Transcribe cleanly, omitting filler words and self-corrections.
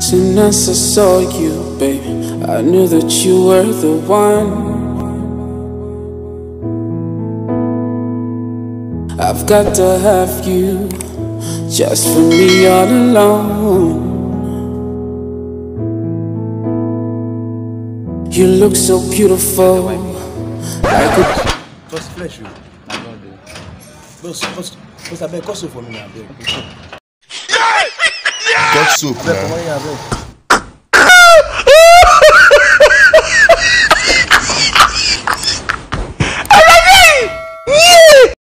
Soon as I saw you, baby, I knew that you were the one. I've got to have you, just for me all alone. You look so beautiful, like a... Just flesh you. Those I beg, cut soap for me now, beg. Cut soap, Beg, for money, I beg.